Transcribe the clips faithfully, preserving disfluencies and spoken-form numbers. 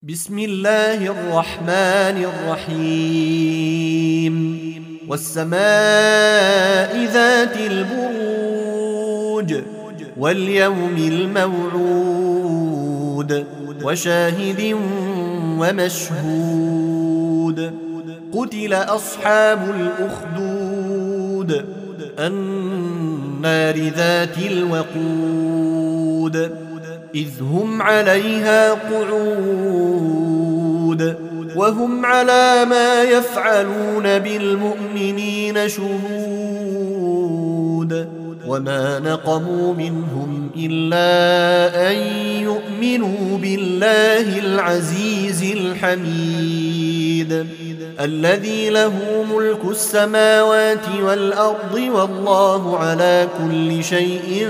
بسم الله الرحمن الرحيم والسماء ذات البروج واليوم الموعود وشاهد ومشهود قتل أصحاب الأخدود النار ذات الوقود إذ هم عليها قعود وهم على ما يفعلون بالمؤمنين شهود وما نقموا منهم إلا أن يؤمنوا بالله العزيز الحميد الذي له ملك السماوات والأرض والله على كل شيء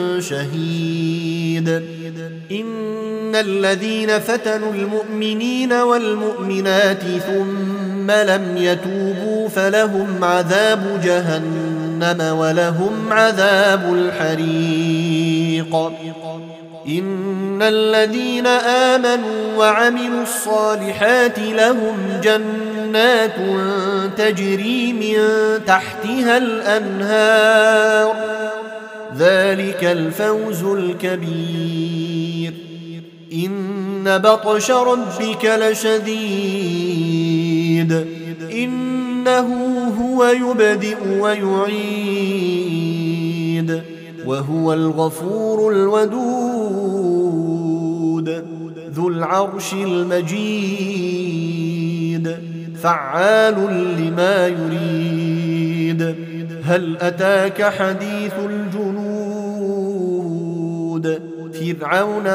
شهيد إن الذين فتنوا المؤمنين والمؤمنات ثم لم يتوبوا فلهم عذاب جهنم ولهم عذاب الحريق إن الذين آمنوا وعملوا الصالحات لهم جنات تجري من تحتها الأنهار ذلك الفوز الكبير إن بطش ربك لشديد إنه هو يبدئ ويعيد وهو الغفور الودود ذو العرش المجيد فعال لما يريد هل أتاك حديث الجنود فرعون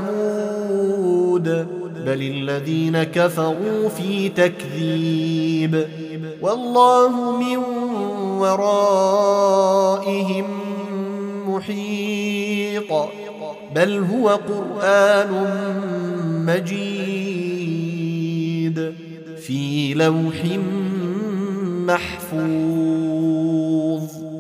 وثمود بل الذين كفروا في تكذيب والله من ورائهم محيط بل هو قرآن مجيد في لوح محفوظ.